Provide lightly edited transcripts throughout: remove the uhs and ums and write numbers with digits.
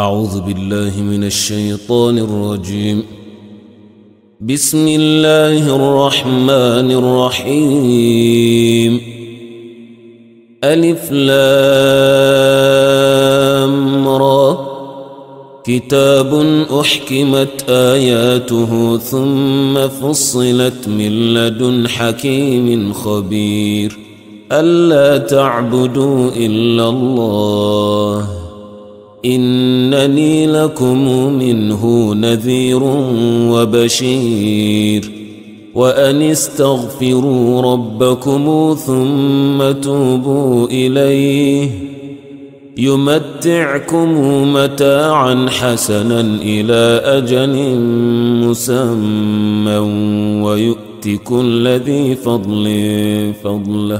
أعوذ بالله من الشيطان الرجيم. بسم الله الرحمن الرحيم. ألف لام را. كتاب أحكمت آياته ثم فصلت من لدن حكيم خبير. ألا تعبدوا إلا الله إنني لكم منه نذير وبشير. وأن استغفروا ربكم ثم توبوا إليه يمتعكم متاعا حسنا إلى أجل مسمى ويؤت كل ذي فضل فضله.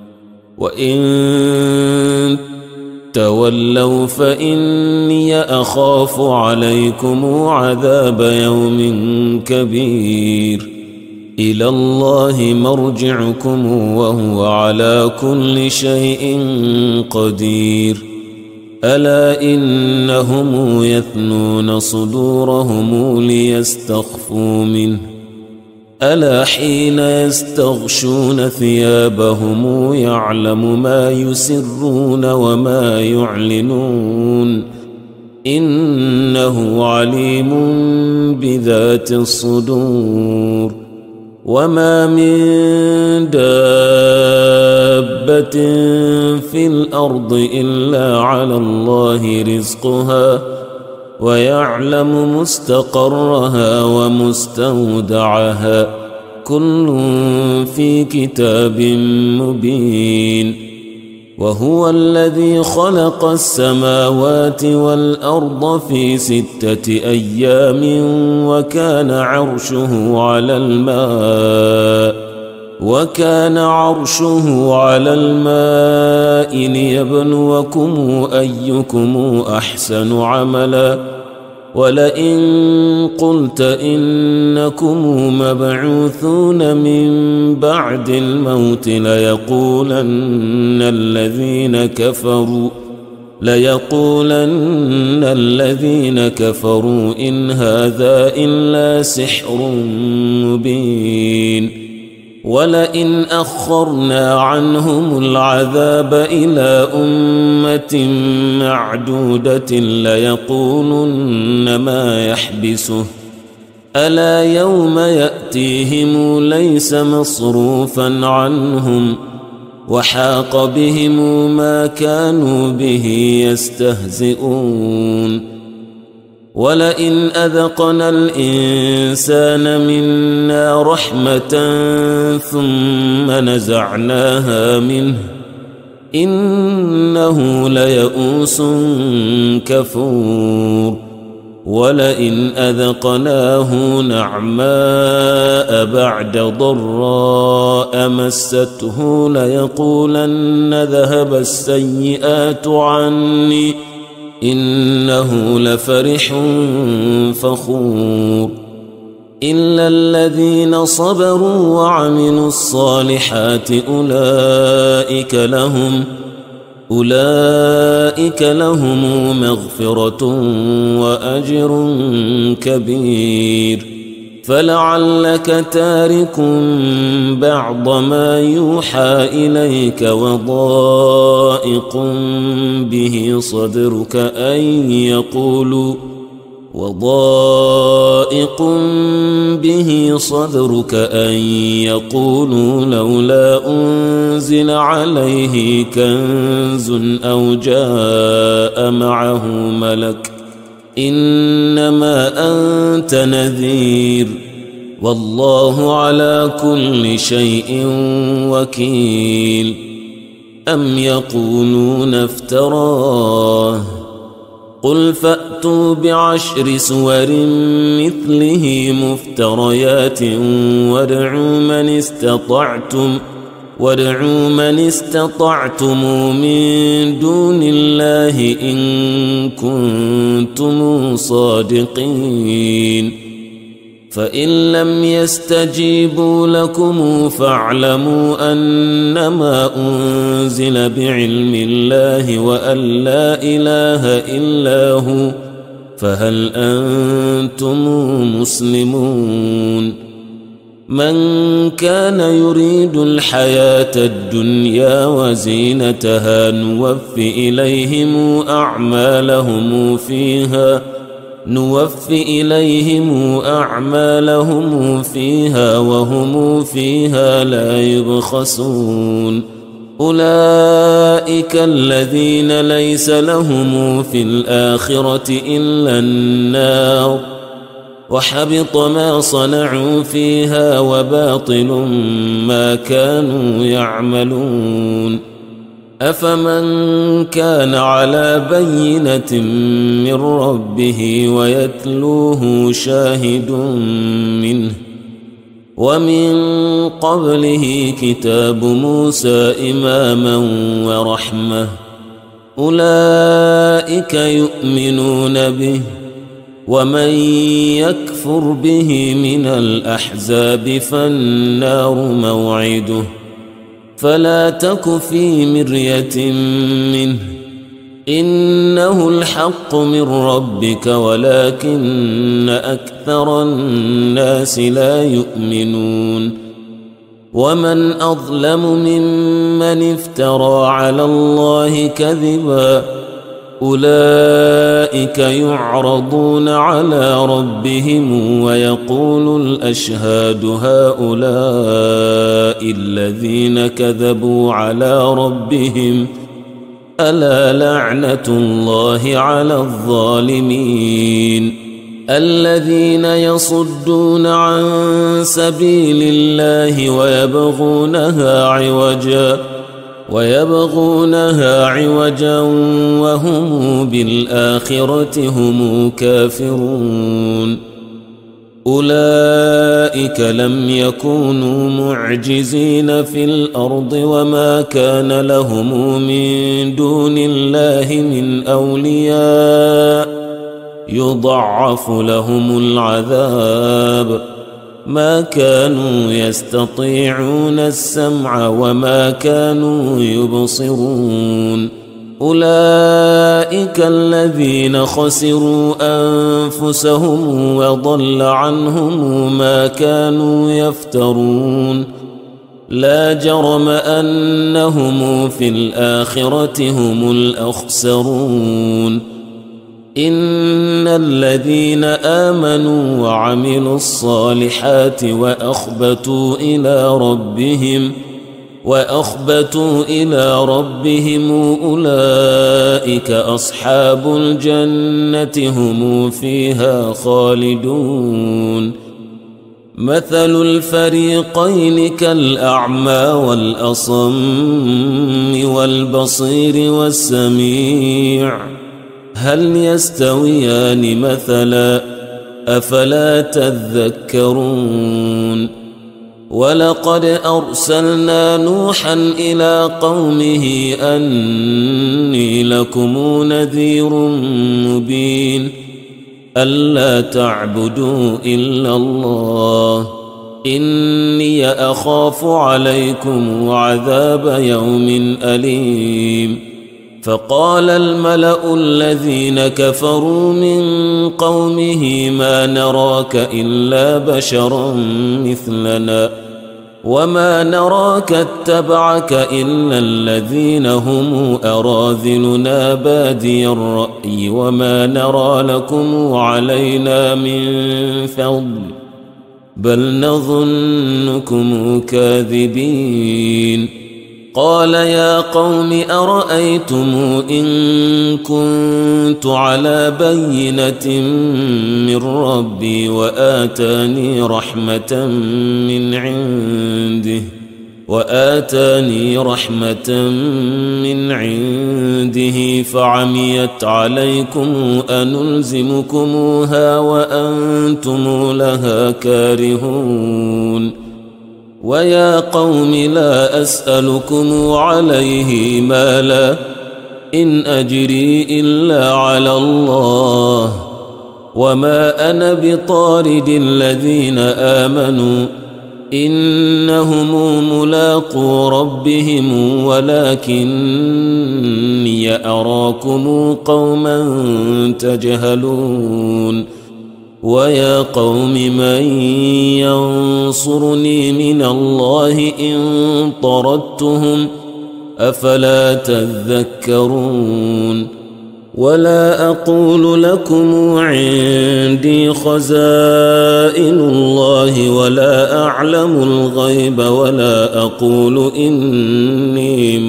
وإن تولوا فإني أخاف عليكم عذاب يوم كبير. إلى الله مرجعكم وهو على كل شيء قدير. ألا إنهم يثنون صدورهم ليستخفوا منه. ألا حين يستغشون ثيابهم يعلم ما يسرون وما يعلنون إنه عليم بذات الصدور. وما من دابة في الأرض إلا على الله رزقها ويعلم مستقرها ومستودعها كل في كتاب مبين. وهو الذي خلق السماوات والأرض في 6 أيام وكان عرشه على الماء ليبلوكم أيكم أحسن عملا. ولئن قلت إنكم مبعوثون من بعد الموت ليقولن الذين كفروا إن هذا إلا سحر مبين. ولئن أخرنا عنهم العذاب إلى أمة معدودة ليقولن ما يحبسه. ألا يوم يأتيهم ليس مصروفا عنهم وحاق بهم ما كانوا به يستهزئون. ولئن أذقنا الإنسان منا رحمة ثم نزعناها منه إنه ليئوس كفور. ولئن أذقناه نعماء بعد ضراء مسته ليقولن ذهب السيئات عني إنه لفرح فخور. إلا الذين صبروا وعملوا الصالحات أولئك لهم مغفرة وأجر كبير. فلعلك تارك بعض ما يوحى إليك وضائق به صدرك أن يقولوا لولا أنزل عليه كنز أو جاء معه ملك إنما أنت نذير والله على كل شيء وكيل. أم يقولون افتراه قل فأتوا ب10 سور مثله مفتريات وادعوا من استطعتم من دون الله إن كنتم صادقين. فإن لم يستجيبوا لكم فاعلموا أنما أنزل بعلم الله وأن لا إله إلا هو فهل أنتم مسلمون؟ من كان يريد الحياة الدنيا وزينتها نوف إليهم أعمالهم فيها وهم فيها لا يبخسون. أولئك الذين ليس لهم في الآخرة إلا النار وحبط ما صنعوا فيها وباطل ما كانوا يعملون. أفمن كان على بينة من ربه ويتلوه شاهد منه ومن قبله كتاب موسى إماما ورحمة أولئك يؤمنون به ومن يكفر به من الأحزاب فالنار موعده فلا تك في مرية منه إنه الحق من ربك ولكن أكثر الناس لا يؤمنون. ومن أظلم ممن افترى على الله كذبا أولئك يعرضون على ربهم ويقول الأشهاد هؤلاء الذين كذبوا على ربهم ألا لعنة الله على الظالمين. الذين يصدون عن سبيل الله ويبغونها عوجا وهم بالآخرة هم كافرون. أولئك لم يكونوا معجزين في الأرض وما كان لهم من دون الله من أولياء يضعف لهم العذاب ما كانوا يستطيعون السمع وما كانوا يبصرون. أولئك الذين خسروا أنفسهم وضل عنهم ما كانوا يفترون. لا جرم أنهم في الآخرة هم الأخسرون. إن الذين آمنوا وعملوا الصالحات وأخبتوا إلى ربهم أولئك أصحاب الجنة هم فيها خالدون. مثل الفريقين كالأعمى والأصم والبصير والسميع هل يستويان مثلا أفلا تذكرون. ولقد أرسلنا نوحا إلى قومه أني لكم نذير مبين ألا تعبدوا إلا الله إني أخاف عليكم عذاب يوم أليم. فقال الملأ الذين كفروا من قومه ما نراك إلا بشرا مثلنا وما نراك اتبعك إلا الذين هم أراذلنا بادي الرأي وما نرى لكم علينا من فضل بل نظنكم كاذبين. قال يا قوم أرأيتم إن كنت على بينة من ربي وآتاني رحمة من عنده فعميت عليكم أنلزمكموها وأنتم لها كارهون. ويا قوم لا أسألكم عليه مالا إن أجري إلا على الله وما أنا بطارد الذين آمنوا إنهم ملاقو ربهم ولكني أراكم قوما تجهلون ويا قوم من ينصرني من الله إن طردتهم أفلا تذكرون ولا أقول لكم عندي خزائن الله ولا أعلم الغيب ولا أقول إني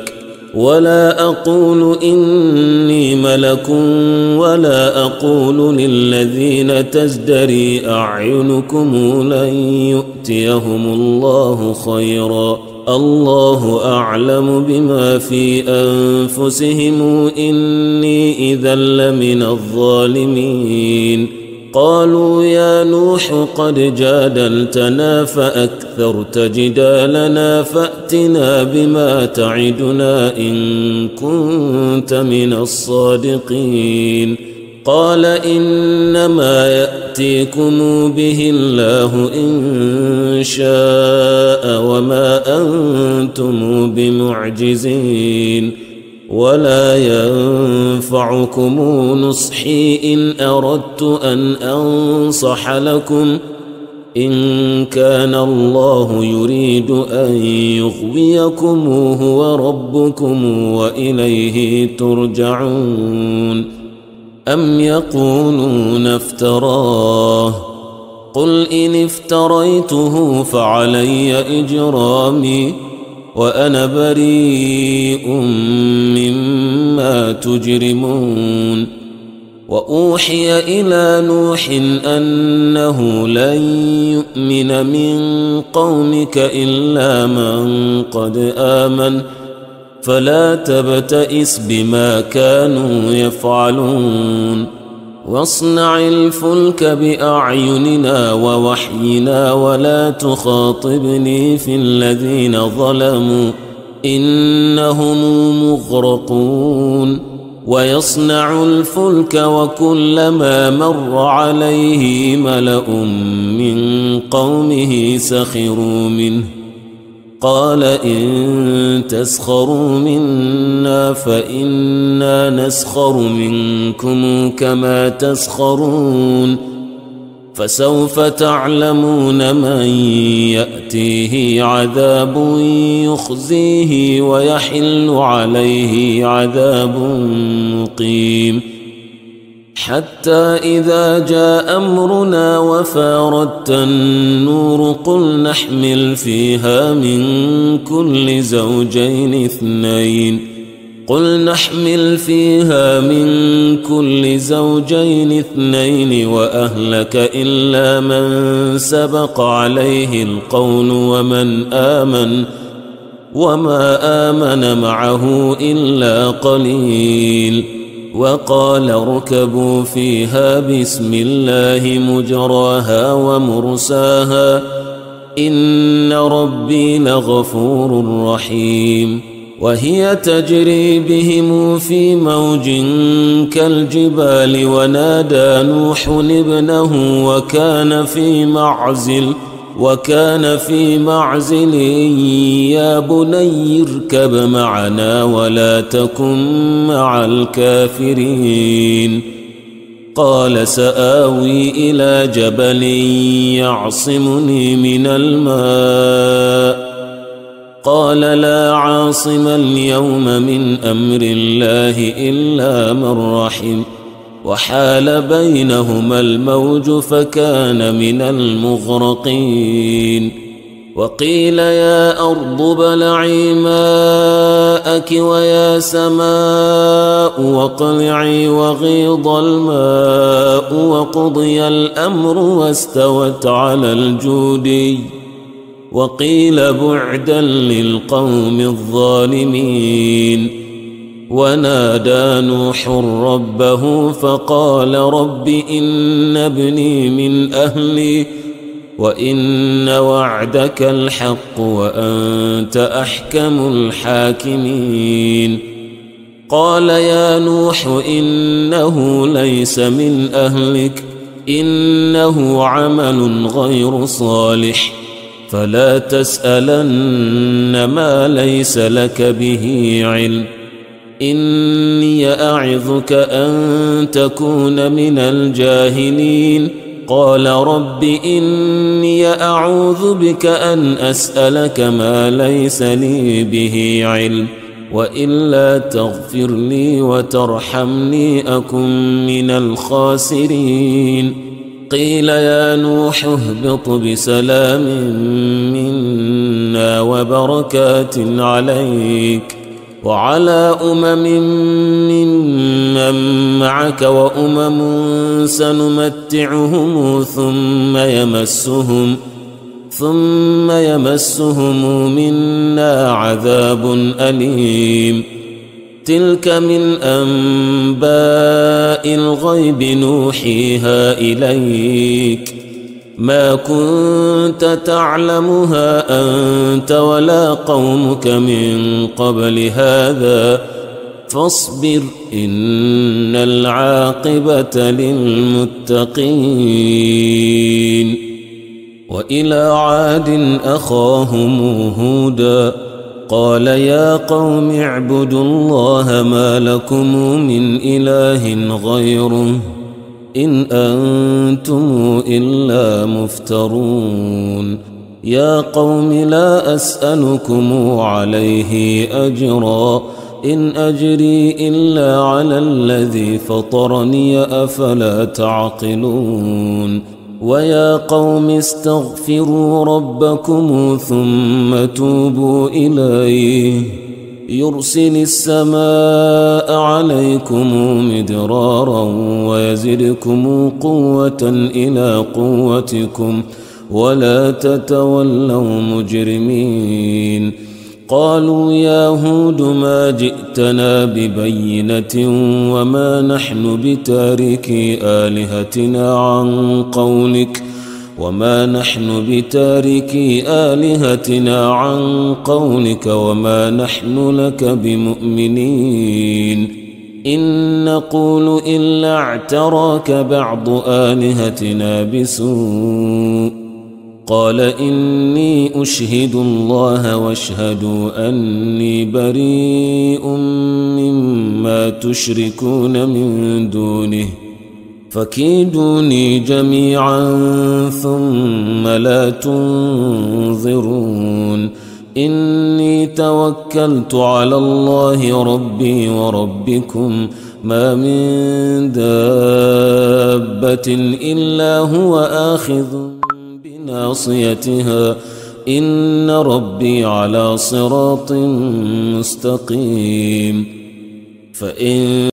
ملك ولا أقول للذين تزدري أعينكم لن يؤتيهم الله خيرا الله أعلم بما في أنفسهم إني إذا لمن الظالمين قالوا يا نوح قد جادلتنا فأكثرت جدالنا فأتنا بما تعدنا إن كنت من الصادقين قال إنما يأتيكم به الله إن شاء وما أنتم بمعجزين ولا ينفعكم نصحي إن أردت أن أنصح لكم إن كان الله يريد أن يغويكم هو ربكم وإليه ترجعون أم يقولون افتراه قل إن افتريته فعلي إجرامي وأنا بريء مما تجرمون وأوحي إلى نوح أنه لن يؤمن من قومك إلا من قد آمن فلا تبتئس بما كانوا يفعلون واصنع الفلك بأعيننا ووحينا ولا تخاطبني في الذين ظلموا إنهم مغرقون ويصنع الفلك وكلما مر عليه ملأ من قومه سخروا منه قال إن تسخروا منا فإنا نسخر منكم كما تسخرون فسوف تعلمون من يأتيه عذاب يخزيه ويحل عليه عذاب مقيم حتى إذا جاء أمرنا وفارت النور قل نحمل فيها من كل زوجين اثنين وأهلك إلا من سبق عليه القول ومن آمن وما آمن معه إلا قليل وقال اركبوا فيها بسم الله مجراها ومرساها إن ربي لغفور رحيم وهي تجري بهم في موج كالجبال ونادى نوح ابنه وكان في معزل يا بني اركب معنا ولا تكن مع الكافرين قال سآوي إلى جبل يعصمني من الماء قال لا عاصم اليوم من أمر الله إلا من رحم وحال بينهما الموج فكان من المغرقين وقيل يا أرض ابلعي ماءك ويا سماء واقلعي وغيض الماء وقضي الأمر واستوت على الجودي وقيل بعدا للقوم الظالمين ونادى نوح ربه فقال رب إن ابني من أهلي وإن وعدك الحق وأنت أحكم الحاكمين قال يا نوح إنه ليس من أهلك إنه عمل غير صالح فلا تسألن ما ليس لك به علم إني أعظك أن تكون من الجاهلين قال رب إني أعوذ بك أن أسألك ما ليس لي به علم وإلا تغفر لي وترحمني أكن من الخاسرين قيل يا نوح اهبط بسلام منا وبركات عليك وعلى ممن معك وأمم سنمتعهم ثم يمسهم منا عذاب أليم تلك من أنباء الغيب نوحيها إليك ما كنت تعلمها أنت ولا قومك من قبل هذا فاصبر إن العاقبة للمتقين وإلى عاد أخاهم هودا قال يا قوم اعبدوا الله ما لكم من إله غيره إن أنتم إلا مفترون يا قوم لا أسألكم عليه أجرا إن أجري إلا على الذي فطرني أفلا تعقلون ويا قوم استغفروا ربكم ثم توبوا إليه يرسل السماء عليكم مدرارا ويزدكم قوة إلى قوتكم ولا تتولوا مجرمين قالوا يا هود ما جئتنا ببينة وما نحن بتاركي آلهتنا عن قولك وما نحن لك بمؤمنين إن نقول إلا اعتراك بعض آلهتنا بسوء قال إني أشهد الله واشهدوا أني بريء مما تشركون من دونه فكيدوني جميعا ثم لا تنظرون إني توكلت على الله ربي وربكم ما من دابة إلا هو آخذ بناصيتها إن ربي على صراط مستقيم فإن